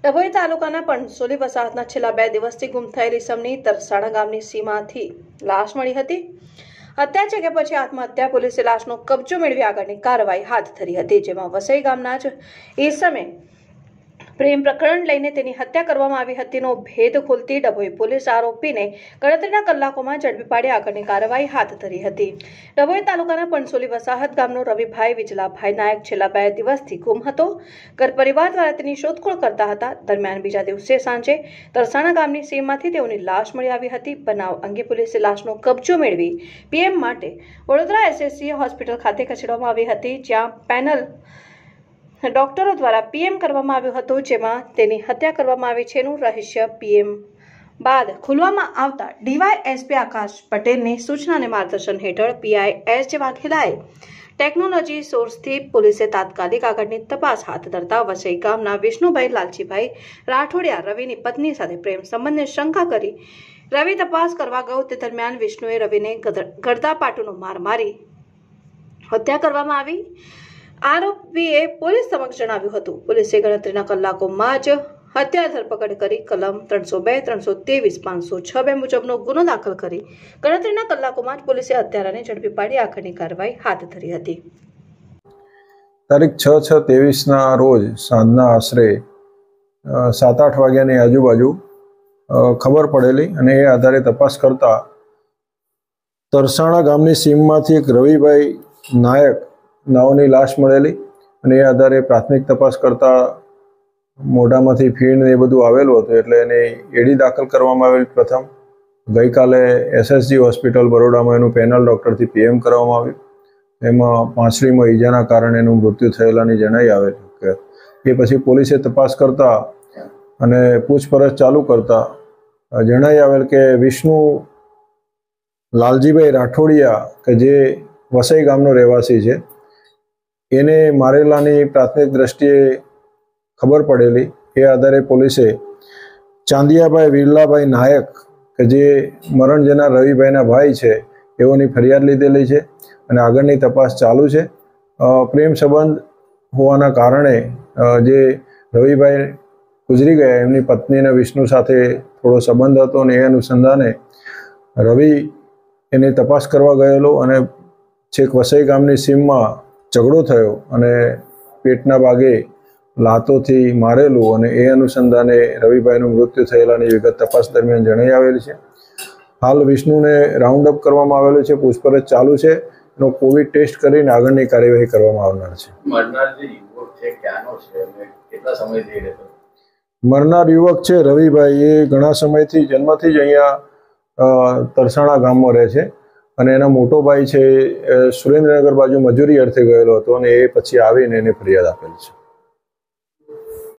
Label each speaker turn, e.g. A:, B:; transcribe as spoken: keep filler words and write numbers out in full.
A: ડભોઈ તાલુકાના પણસોલી વસાહતના છેલ્લા બે દિવસથી ગુમ થયેલી ઇસમની તરસાણા ગામની સીમાથી લાશ મળી હતી। હત્યા છે કે પછી આત્મહત્યા, પોલીસે લાશનો કબજો મેળવી આગળની કાર્યવાહી હાથ ધરી હતી, જેમાં વસઈ ગામના જ ઇસમે પ્રેમ પ્રકરણ લઈને તેની હત્યા કરવામાં આવી હતીનો ભેદ ખોલતી ડભોઈ પોલીસ આરોપીને ગણતરીના કલાકોમાં ઝડપી પાડી આગળની કાર્યવાહી હાથ ધરી હતી। ડભોઈ તાલુકાના પણસોલી વસાહત ગામનો રવિભાઈ વિજલાભાઈ નાયક છેલ્લા બે દિવસથી ગુમ હતો। ઘર પરિવાર દ્વારા તેની શોધખોળ કરતા હતા। દરમિયાન બીજા દિવસે સાંજે તરસાણા ગામની સીમમાંથી તેઓની લાશ મળી આવી હતી। બનાવ અંગે પોલીસે લાશનો કબજો મેળવી પીએમ માટે વડોદરા એસએસસી હોસ્પિટલ ખાતે ખસેડવામાં આવી હતી, જ્યાં પેનલ ડોક્ટરો દ્વારા પીએમ કરવામાં આવ્યું હતું, જેમાં તેની હત્યા કરવામાં આવી છેનું રહસ્ય પીએમ બાદ ખુલવામાં આવતા ડીવાયએસપી આકાશ પટેલની સૂચના અને માર્ગદર્શન હેઠળ પીઆઈ એસ જે વાઘેલાએ ટેકનોલોજી સોર્સથી પોલીસે તાત્કાલિક આગળની તપાસ હાથ ધરતા વસઈ ગામના વિષ્ણુભાઈ લાલજીભાઈ રાઠોડિયા રવિની પત્ની સાથે પ્રેમ સંબંધને શંકા કરી રવિ તપાસ કરવા ગયો તે દરમિયાન વિષ્ણુએ રવિને ગરદા પાટુનો માર મારી હત્યા કરવામાં આવી। આરોપીએ પોલીસ સમક્ષ જણાવ્યું હતું। પોલીસે ગણતરીના કલાકોમાં જ હત્યા ધરપકડ કરી કલમ ત્રણસો બે ત્રણસો ત્રેવીસ પાંચસો છ બે મુજબનો ગુનો દાખલ કરી ગણતરીના કલાકોમાં જ પોલીસે હત્યારાને ઝડપી પાડી આગળની કાર્યવાહી હાથ ધરી હતી।
B: તારીખ છ છ ત્રેવીસના રોજ સાંજના આશરે સાત આઠ વાગ્યાની આજુબાજુ ખબર પડેલી અને એ આધારે તપાસ કરતા તરસાણા ગામની સીમમાંથી એક રવિભાઈ નાયક નાઓની લાશ મળેલી અને એ આધારે પ્રાથમિક તપાસ કરતા મોઢામાંથી ફીણ ને એ બધું આવેલું હતું, એટલે એને એડી દાખલ કરવામાં આવેલી। પ્રથમ ગઈકાલે એસએસજી હોસ્પિટલ બરોડામાં એનું પેનલ ડૉક્ટરથી પીએમ કરવામાં આવ્યું, એમાં પાંસળીમાં ઈજાના કારણે એનું મૃત્યુ થયેલાની જણાઈ આવેલું કે એ પછી પોલીસે તપાસ કરતા અને પૂછપરછ ચાલુ કરતા જણાઈ આવેલ કે વિષ્ણુ લાલજીભાઈ રાઠોડિયા કે જે વસઈ ગામનો રહેવાસી છે, એને મારેલાની પ્રાથમિક દ્રષ્ટિએ ખબર પડેલી। એ આધારે પોલીસે ચાંદિયાભાઈ વિરલાભાઈ નાયક કે જે મરણ જનાર રવિભાઈના ભાઈ છે એઓની ફરિયાદ લીધેલી છે અને આગળની તપાસ ચાલુ છે। પ્રેમ સંબંધ હોવાના કારણે જે રવિભાઈ ગુજરી ગયા એમની પત્નીને વિષ્ણુ સાથે થોડો સંબંધ હતો અને એ અનુસંધાને રવિ એની તપાસ કરવા ગયેલો અને છેક વસઈ ગામની સીમમાં ઝઘડો થયો અને પેટના ભાગે લાતોથી મારેલું અને એ અનુસંધાને રવિભાઈનું મૃત્યુ થયેલાની વિગત તપાસ દરમિયાન જણાઈ આવેલી છે। હાલ વિષ્ણુને રાઉન્ડ અપ કરવામાં આવેલું છે, પૂછપરછ ચાલુ છે, એનો કોવિડ ટેસ્ટ કરીને આગળની કાર્યવાહી કરવામાં આવનાર છે। મરનાર યુવક છે રવિભાઈ, એ ઘણા સમયથી જન્મથી જ અહીંયા તરસાણા ગામમાં રહે છે અને એના મોટો ભાઈ છે સુરેન્દ્રનગર બાજુ મજૂરી અર્થે ગયેલો હતો અને એ પછી આવીને એને ફરિયાદ આપેલી છે।